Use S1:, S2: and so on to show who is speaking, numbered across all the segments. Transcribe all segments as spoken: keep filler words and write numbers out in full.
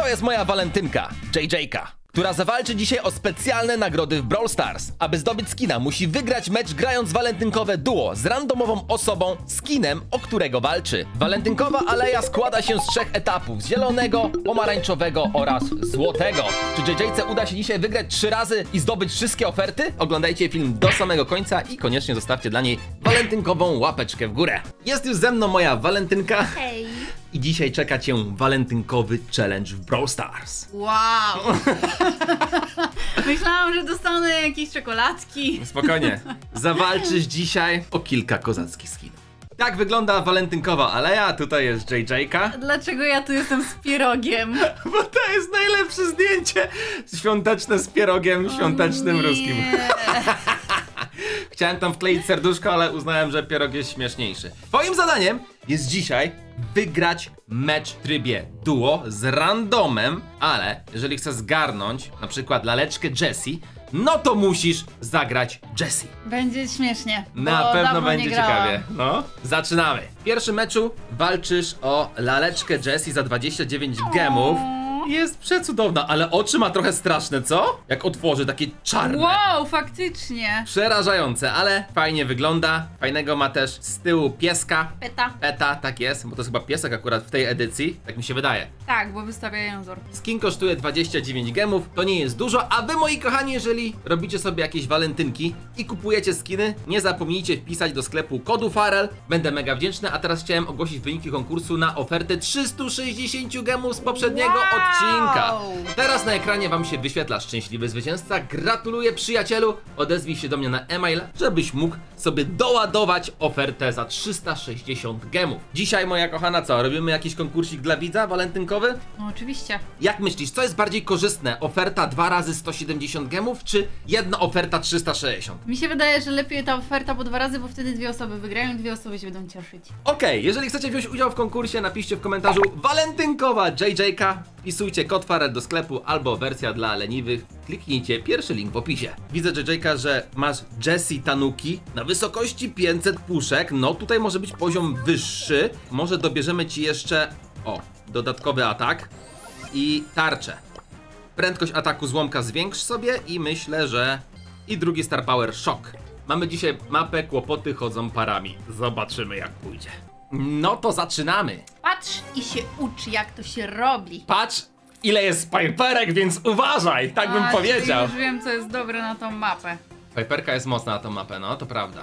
S1: jest moja walentynka, J J K, która zawalczy dzisiaj o specjalne nagrody w Brawl Stars. Aby zdobyć skina, musi wygrać mecz grając walentynkowe duo z randomową osobą, skinem, o którego walczy. Walentynkowa aleja składa się z trzech etapów: zielonego, pomarańczowego oraz złotego. Czy J J C uda się dzisiaj wygrać trzy razy i zdobyć wszystkie oferty? Oglądajcie film do samego końca i koniecznie zostawcie dla niej walentynkową łapeczkę w górę. Jest już ze mną moja walentynka.
S2: Hej!
S1: I dzisiaj czeka cię walentynkowy challenge w Brawl Stars.
S2: Wow! Myślałam, że dostanę jakieś czekoladki.
S1: Spokojnie, zawalczysz dzisiaj o kilka kozackich skinów. Tak wygląda walentynkowa aleja, tutaj jest J J K.
S2: Dlaczego ja tu jestem z pierogiem?
S1: Bo to jest najlepsze zdjęcie świąteczne z pierogiem świątecznym
S2: O nie.
S1: ruskim. Chciałem tam wkleić serduszko, ale uznałem, że pierog jest śmieszniejszy. Twoim zadaniem jest dzisiaj wygrać mecz w trybie duo z randomem, ale jeżeli chcesz zgarnąć na przykład laleczkę Jessie, no to musisz zagrać Jessie.
S2: Będzie śmiesznie.
S1: Na
S2: bo
S1: pewno
S2: dawno
S1: będzie
S2: nie grałam.
S1: ciekawie. No, zaczynamy. W pierwszym meczu walczysz o laleczkę Jessie za dwadzieścia dziewięć gemów. Jest przecudowna, ale oczy ma trochę straszne, co? Jak otworzy, takie czarne.
S2: Wow, faktycznie.
S1: Przerażające, ale fajnie wygląda. Fajnego ma też z tyłu pieska.
S2: Peta.
S1: Peta, tak jest, bo to jest chyba piesek akurat w tej edycji, tak mi się wydaje.
S2: Tak, bo wystawiają wzór.
S1: Skin kosztuje dwadzieścia dziewięć gemów, to nie jest dużo, a wy, moi kochani, jeżeli robicie sobie jakieś walentynki i kupujecie skiny, nie zapomnijcie wpisać do sklepu kodu Farel. Będę mega wdzięczny, a teraz chciałem ogłosić wyniki konkursu na ofertę trzysta sześćdziesiąt gemów z poprzedniego
S2: Wow.
S1: odcinka. Teraz na ekranie wam się wyświetla szczęśliwy zwycięzca. Gratuluję, przyjacielu, odezwij się do mnie na e-mail, żebyś mógł sobie doładować ofertę za trzysta sześćdziesiąt gemów. Dzisiaj, moja kochana, co? Robimy jakiś konkursik dla widza walentynkowy?
S2: No oczywiście.
S1: Jak myślisz, co jest bardziej korzystne? Oferta dwa razy sto siedemdziesiąt gemów, czy jedna oferta trzysta sześćdziesiąt?
S2: Mi się wydaje, że lepiej ta oferta po dwa razy, bo wtedy dwie osoby wygrają i dwie osoby się będą cieszyć.
S1: Okej, jeżeli chcecie wziąć udział w konkursie, napiszcie w komentarzu walentynkowa J J K, wpisujcie kod Farel do sklepu albo wersja dla leniwych, kliknijcie pierwszy link w opisie. Widzę, J J K, że masz Jessie Tanuki na wysokości pięćset puszek, no tutaj może być poziom wyższy, może dobierzemy ci jeszcze, o, dodatkowy atak i tarczę. Prędkość ataku złomka zwiększ sobie i myślę, że i drugi Star Power Shock. Mamy dzisiaj mapę Kłopoty chodzą parami. Zobaczymy, jak pójdzie. No to zaczynamy.
S2: Patrz i się ucz, jak to się robi.
S1: Patrz, ile jest Piperek, więc uważaj, tak bym
S2: A,
S1: powiedział.
S2: czyli już wiem, co jest dobre na tą mapę.
S1: Piperka jest mocna na tą mapę, no to prawda.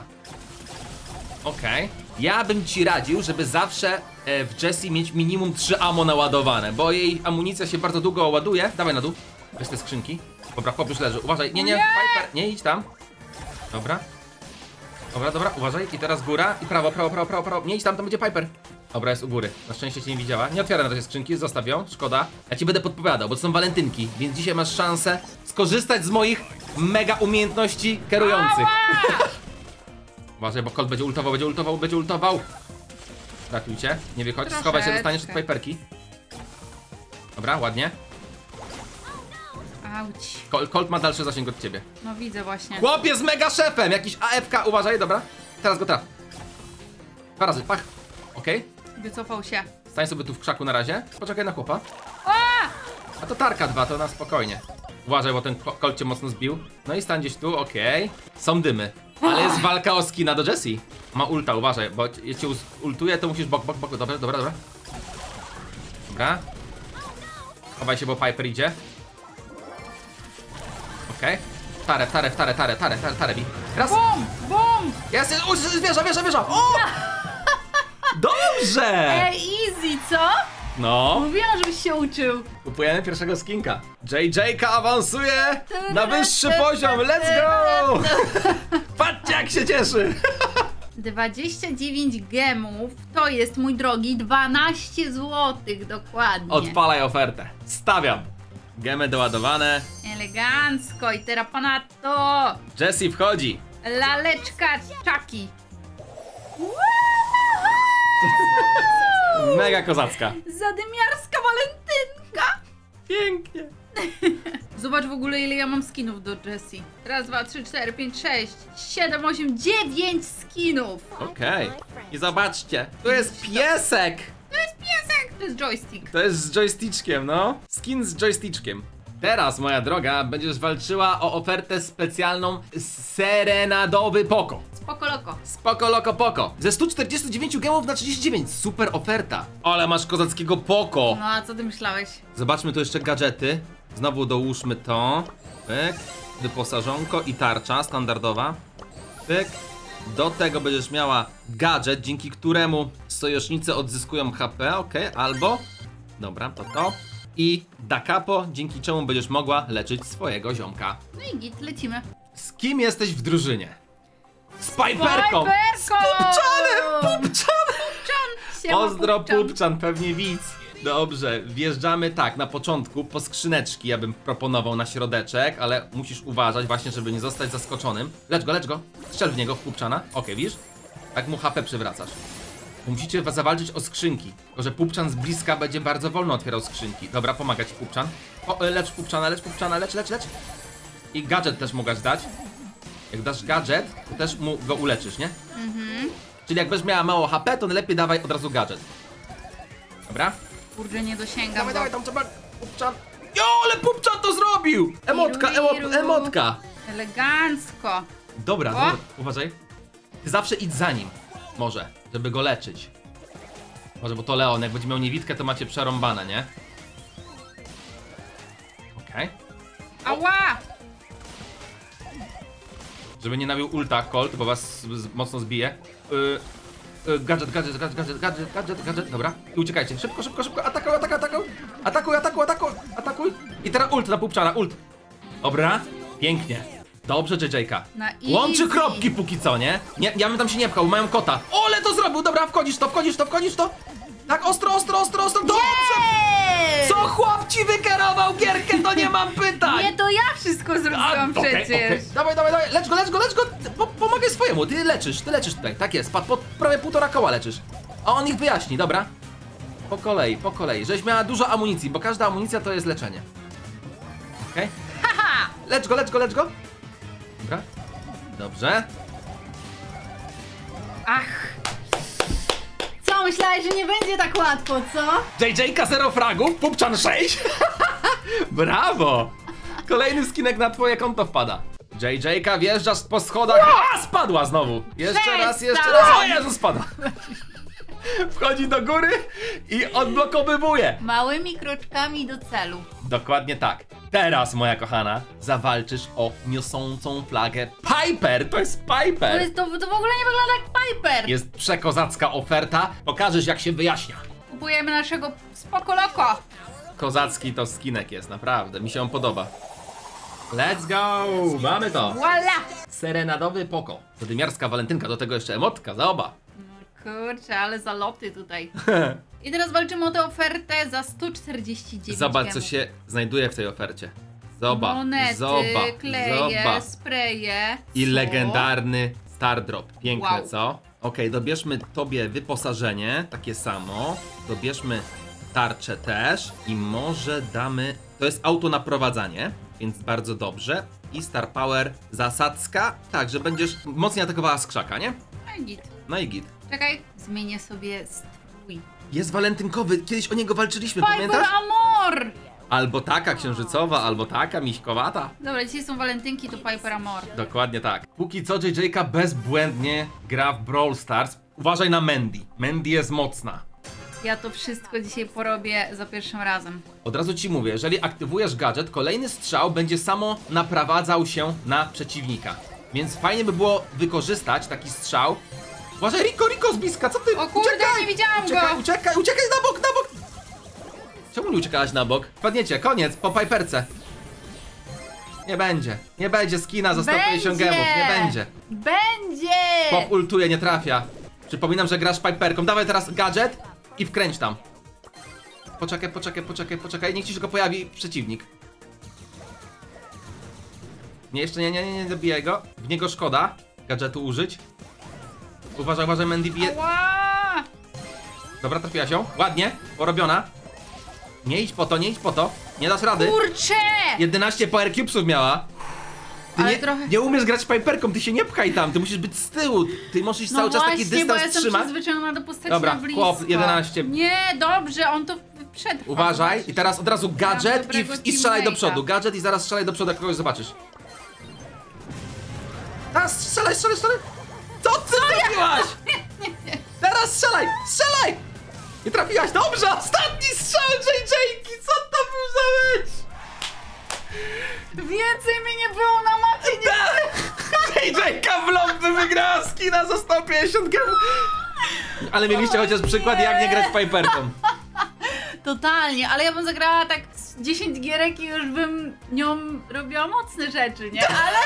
S1: Okej. Okay. Ja bym ci radził, żeby zawsze e, w Jessie mieć minimum trzy ammo naładowane, bo jej amunicja się bardzo długo ładuje. Dawaj na dół. Weź te skrzynki. Dobra, chłop już leży. Uważaj. Nie, nie,
S2: Nie!
S1: Piper, nie idź tam. Dobra. Dobra, dobra, uważaj. I teraz góra i prawo, prawo, prawo, prawo, prawo. Nie idź tam, tam będzie Piper. Dobra, jest u góry. Na szczęście cię nie widziała. Nie otwieraj na razie skrzynki, zostaw ją, szkoda. Ja ci będę podpowiadał, bo to są walentynki, więc dzisiaj masz szansę skorzystać z moich mega umiejętności kierujących. Uważaj, bo Colt będzie ultował, będzie ultował, będzie ultował. Ratujcie, nie wychodź, schowaj się, dostaniesz od Piperki. Dobra, ładnie.
S2: Auć.
S1: Colt, Colt ma dalszy zasięg od ciebie.
S2: No widzę właśnie.
S1: Chłop jest mega szefem, jakiś A F K, uważaj, dobra. Teraz go traf. Dwa razy, pach. Okej. Okay.
S2: Wycofał się.
S1: Stań sobie tu w krzaku na razie. Poczekaj na chłopa.
S2: A!
S1: A to tarka dwa, to na spokojnie. Uważaj, bo ten Colt cię mocno zbił. No i stań gdzieś tu, okej. Okay. Są dymy. Ale jest walka o skina do Jessie. Ma ulta, uważaj, bo jak cię ultuje, to musisz bok, bok, bok. Dobra, dobra, dobra. Dobra. Chowaj się, bo Piper idzie. Okej. Okay. Tarę, tarę, tarę, tarę, tarę, tarę, tarę, bi. Raz.
S2: Bum! Bum!
S1: Jest, jest, jest, wieża, wieża, wieża. O! Dobrze!
S2: Ej, easy, co?
S1: No.
S2: Mówiłam, żebyś się uczył.
S1: Kupujemy pierwszego skinka. J J K awansuje na wyższy poziom. Let's go! Patrzcie, jak się cieszy.
S2: dwadzieścia dziewięć gemów to jest, mój drogi, dwanaście złotych dokładnie.
S1: Odpalaj ofertę. Stawiam. Gemy doładowane.
S2: Elegancko i teraz ponadto
S1: Jessie wchodzi.
S2: laleczka Chucky.
S1: Mega kozacka.
S2: Zadymiarska walentynka.
S1: Pięknie.
S2: Zobacz w ogóle, ile ja mam skinów do Jessie. Raz, dwa, trzy, cztery, pięć, sześć, siedem, osiem, dziewięć skinów.
S1: Okej. Okay. I zobaczcie, to jest piesek.
S2: To jest piesek. To jest joystick.
S1: To jest z joystickiem, no. Skin z joystickiem. Teraz, moja droga, będziesz walczyła o ofertę specjalną Serenadowy Poco.
S2: Spoko loko.
S1: Spoko loko poko. Ze stu czterdziestu dziewięciu gemów na trzydzieści dziewięć. Super oferta. Ale masz kozackiego Poco.
S2: No a co ty myślałeś?
S1: Zobaczmy tu jeszcze gadżety. Znowu dołóżmy to. Pyk. Wyposażonko i tarcza standardowa. Pyk. Do tego będziesz miała gadżet, dzięki któremu sojusznicy odzyskują H P, ok, albo... Dobra, to to. I Da Capo, dzięki czemu będziesz mogła leczyć swojego ziomka.
S2: No i git, lecimy.
S1: Z kim jesteś w drużynie? Z Piperką!
S2: Piperką!
S1: Z Pupczanem! Pupczanem!
S2: Pupczan! Siema,
S1: Pozdro
S2: Pupczan.
S1: Pupczan, pewnie widz. Dobrze, wjeżdżamy tak, na początku po skrzyneczki, ja bym proponował na środeczek, ale musisz uważać właśnie, żeby nie zostać zaskoczonym. Lecz go, lecz go, strzel w niego, w Pupczana. Okej, widzisz? Tak mu H P przywracasz. Musicie zawalczyć o skrzynki, tylko że Pupczan z bliska będzie bardzo wolno otwierał skrzynki. Dobra, pomagać Pupczan. O, lecz Pupczana, lecz Pupczana, lecz, lecz, lecz. I gadżet też mogłaś dać. Jak dasz gadżet, to też mu go uleczysz, nie?
S2: Mhm.
S1: Czyli jak będziesz miała mało H P, to najlepiej dawaj od razu gadżet. Dobra?
S2: Kurde, nie dosięgam
S1: Dawaj,
S2: go.
S1: dawaj, tam trzeba... Pupczan... Jo, ale Pupczan to zrobił! Emotka,
S2: Iru,
S1: emo,
S2: iru.
S1: emotka!
S2: Elegancko.
S1: Dobra,
S2: O!
S1: dobra, uważaj. Ty zawsze idź za nim, może, żeby go leczyć. Może, bo to Leon, jak będzie miał niewidkę, to macie przerąbane, nie? Okej.
S2: Ała!
S1: Żeby nie nabił ulta Colt, bo was z, mocno zbije. Yy, yy, gadżet, gadżet, gadżet, gadżet, gadżet, gadżet, gadżet, dobra. I uciekajcie, szybko, szybko, szybko, atakuj, atakuj, atakuj, atakuj, atakuj, atakuj, atakuj. I teraz ult na Pupczana, ult. Dobra, pięknie. Dobrze, J J K.
S2: Na
S1: Łączy
S2: easy.
S1: kropki póki co, nie? Nie, ja bym tam się nie pchał, mają kota. O, ale to zrobił, dobra, wchodzisz w to, wchodzisz w to, wchodzisz w to. Tak, ostro, ostro, ostro, ostro, dobrze.
S2: Eee!
S1: Co chłop ci wykierował gierkę, to nie mam pytań.
S2: Nie, to ja wszystko zrobiłam
S1: okej,
S2: przecież.
S1: okej. Dawaj, dawaj, dawaj, lecz go, lecz go, lecz go. Po, pomagaj swojemu, ty leczysz, ty leczysz tutaj, tak jest, po, prawie półtora koła leczysz. A on ich wyjaśni, dobra? Po kolei, po kolei, żeś miała dużo amunicji, bo każda amunicja to jest leczenie. Okej?
S2: Haha!
S1: Lecz go, lecz go, lecz go. Dobra. Dobrze.
S2: Ach! Co, myślałeś, że nie będzie tak łatwo, co?
S1: J J K zero fragów, Pupczan sześć. Brawo! Kolejny skinek na twoje konto wpada. J J K wjeżdżasz po schodach. A, spadła znowu. Jeszcze raz, jeszcze raz. O Jezu, spadła. Wchodzi do góry i odblokowywuje.
S2: Małymi kroczkami do celu.
S1: Dokładnie tak. Teraz, moja kochana, zawalczysz o niosącą flagę Piper. To jest
S2: To,
S1: Piper.
S2: jest, to, to w ogóle nie wygląda jak Piper.
S1: Jest przekozacka oferta. Pokażesz, jak się wyjaśnia.
S2: Kupujemy naszego spoko loko.
S1: Kozacki to skinek jest, naprawdę. Mi się on podoba. Let's go! Mamy to!
S2: Voila!
S1: Serenadowy Poco. To dymiarska walentynka, do tego jeszcze emotka, za oba.
S2: Kurczę, ale zaloty tutaj. I teraz walczymy o tę ofertę za sto czterdzieści dziewięć
S1: Zobacz, co
S2: gemów.
S1: się znajduje w tej ofercie. Zobacz,
S2: Monety,
S1: zobacz,
S2: kleje,
S1: zobacz.
S2: spreje.
S1: I
S2: Co?
S1: legendarny Star Drop. Piękne,
S2: Wow.
S1: co? Okej, dobierzmy tobie wyposażenie, takie samo. Dobierzmy tarczę też. I może damy... To jest auto naprowadzanie, więc bardzo dobrze. I Star Power zasadzka. Tak, że będziesz mocniej atakowała z krzaka, nie?
S2: No i git.
S1: No i git.
S2: Czekaj, zmienię sobie strój.
S1: Jest walentynkowy, kiedyś o niego walczyliśmy,
S2: Piper
S1: pamiętasz?
S2: Amor!
S1: Albo taka księżycowa, albo taka miśkowata.
S2: Dobra, dzisiaj są walentynki, to Piper Amor.
S1: Dokładnie tak. Póki co J J K bezbłędnie gra w Brawl Stars. Uważaj na Mandy. Mandy jest mocna.
S2: Ja to wszystko dzisiaj porobię za pierwszym razem.
S1: Od razu ci mówię, jeżeli aktywujesz gadżet, kolejny strzał będzie samo naprowadzał się na przeciwnika. Więc fajnie by było wykorzystać taki strzał. Uważaj, Rico, Rico z bliska, co ty?
S2: O kurde,
S1: uciekaj!
S2: nie widziałam
S1: uciekaj,
S2: go!
S1: Uciekaj, uciekaj na bok, na bok! Czemu nie uciekałaś na bok? Wpadniecie, koniec, po Piperce. Nie będzie, nie będzie skina za sto pięćdziesiąt
S2: Będzie!
S1: gemów, nie będzie.
S2: Będzie!
S1: Pop ultuje, nie trafia. Przypominam, że grasz Piperką. Dawaj teraz gadżet i wkręć tam. Poczekaj, poczekaj, poczekaj, poczekaj. Niech ci się tylko pojawi przeciwnik. Nie, jeszcze nie, nie, nie, nie zabijaj go. W niego szkoda gadżetu użyć. Uważaj, uważaj, Mandy bije.
S2: Ała!
S1: Dobra, trafiła się. Ładnie, porobiona. Nie idź po to, nie idź po to. Nie dasz rady.
S2: Kurczę!
S1: jedenaście power cubesów miała. Ty
S2: ale
S1: nie,
S2: trochę...
S1: nie umiesz grać Piperką, ty się nie pchaj tam, ty musisz być z tyłu. Ty musisz
S2: No
S1: cały czas taki
S2: właśnie, bo ja
S1: dystans
S2: jestem
S1: trzymać.
S2: przyzwyczajona do postaci
S1: Dobra,
S2: na blisko.
S1: chłop, jedenaście.
S2: Nie, dobrze, on to przetrwa.
S1: Uważaj
S2: zobaczysz.
S1: i teraz od razu gadżet i,
S2: dobrego
S1: i strzelaj do
S2: teammate'a.
S1: przodu. Gadżet i zaraz strzelaj do przodu, jak kogoś zobaczysz. Teraz strzelaj, strzelaj, strzelaj! Co ty zrobiłaś? Teraz strzelaj, strzelaj! Nie trafiłaś, dobrze! Ostatni strzał J J-ki, co to był za mecz?
S2: Więcej mi nie było na mapie, nie...
S1: J J-ka w lobby wygrała skina za sto pięćdziesiąt gemów. Ale mieliście chociaż przykład, jak nie grać Piperką.
S2: Totalnie, ale ja bym zagrała tak z dziesięć gierek i już bym nią robiła mocne rzeczy, nie? Ale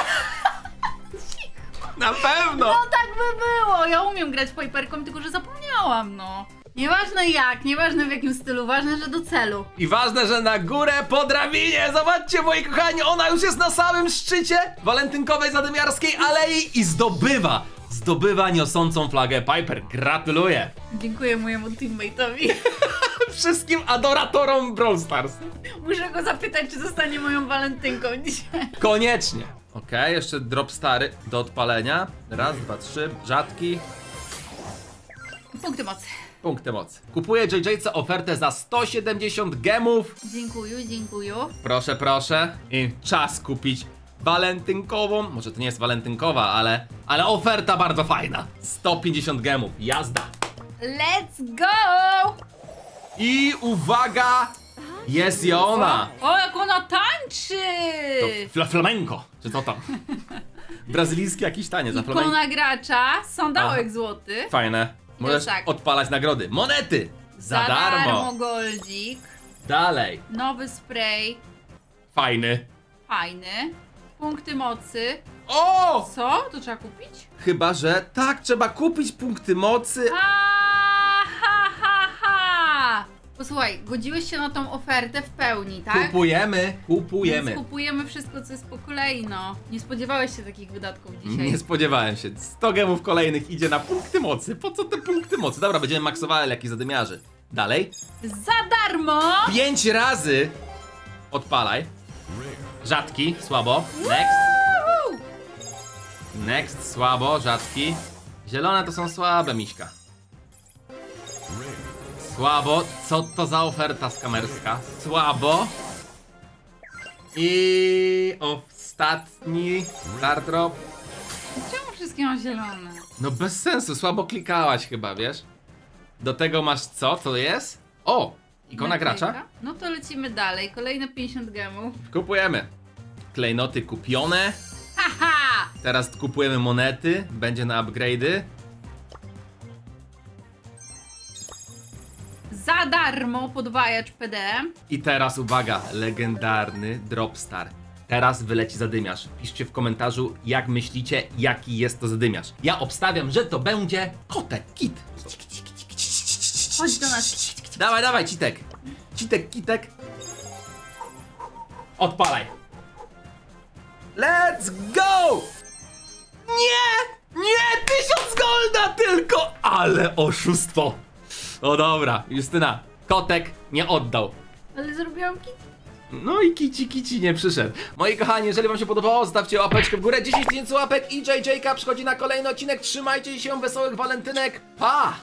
S1: Na pewno!
S2: no tak by było. Ja umiem grać Piperką, tylko że zapomniałam, no. Nieważne jak, nieważne w jakim stylu, ważne, że do celu.
S1: I ważne, że na górę po drabinie! Zobaczcie, moi kochani, ona już jest na samym szczycie walentynkowej zadymiarskiej alei i zdobywa, zdobywa niosącą flagę Piper. Gratuluję!
S2: Dziękuję mojemu teammate'owi.
S1: Wszystkim adoratorom Brawl Stars.
S2: Muszę go zapytać, czy zostanie moją walentynką dzisiaj.
S1: Koniecznie! Okej, jeszcze drop stary do odpalenia. Raz, dwa, trzy, rzadki.
S2: Punkty mocy.
S1: Punkty mocy. Kupuję J J-ce ofertę za sto siedemdziesiąt gemów.
S2: Dziękuję, dziękuję.
S1: Proszę, proszę. I czas kupić walentynkową. Może to nie jest walentynkowa, ale... Ale oferta bardzo fajna. sto pięćdziesiąt gemów. Jazda.
S2: Let's go!
S1: I uwaga! Jest i ona!
S2: O, jak ona tańczy!
S1: To fla flamenco. Czy co tam? Brazylijski jakiś taniec za flamenco.
S2: Ikona gracza, sandałek
S1: Aha.
S2: złoty.
S1: Fajne. Możesz
S2: tak.
S1: odpalać nagrody. Monety! Za, darmo.
S2: goldzik.
S1: Dalej.
S2: Nowy spray.
S1: Fajny.
S2: Fajny. Punkty mocy.
S1: O!
S2: Co? To trzeba kupić?
S1: Chyba, że tak, trzeba kupić punkty mocy.
S2: Ha, ha, ha, ha! Posłuchaj, godziłeś się na tą ofertę w pełni, tak?
S1: Kupujemy, kupujemy.
S2: Więc kupujemy wszystko, co jest po kolei, no. Nie spodziewałeś się takich wydatków dzisiaj.
S1: Nie spodziewałem się. sto gemów kolejnych idzie na punkty mocy. Po co te punkty mocy? Dobra, będziemy maksowali jakiś zadymiarzy. Dalej.
S2: Za darmo!
S1: Pięć razy odpalaj. Rzadki, słabo. Next.
S2: Woohoo!
S1: Next, słabo, rzadki. Zielone to są słabe, miśka. Słabo. Co to za oferta skamerska? Słabo. I ostatni star drop.
S2: Czemu wszystkie mam zielone?
S1: No bez sensu, słabo klikałaś chyba, wiesz? Do tego masz co? Co jest? O! Ikona gracza?
S2: Naklejka? No to lecimy dalej. Kolejne pięćdziesiąt gemów.
S1: Kupujemy. Klejnoty kupione.
S2: Haha!
S1: Teraz kupujemy monety. Będzie na upgrade'y.
S2: Za darmo podwajacz P D.
S1: I teraz uwaga, legendarny Dropstar. Teraz wyleci zadymiarz. Piszcie w komentarzu, jak myślicie, jaki jest to zadymiarz. Ja obstawiam, że to będzie kotek, kit.
S2: Chodź do nas.
S1: Dawaj, dawaj, citek. Citek, kitek. Odpalaj. Let's go! Nie! Nie! Tysiąc golda tylko! Ale oszustwo. No dobra, Justyna. Kotek nie oddał.
S2: Ale zrobiłam kit.
S1: No i kici kici nie przyszedł. Moi kochani, jeżeli wam się podobało, zostawcie łapeczkę w górę. dziesięć tysięcy łapek i J J-ka przychodzi na kolejny odcinek. Trzymajcie się, wesołych walentynek. Pa!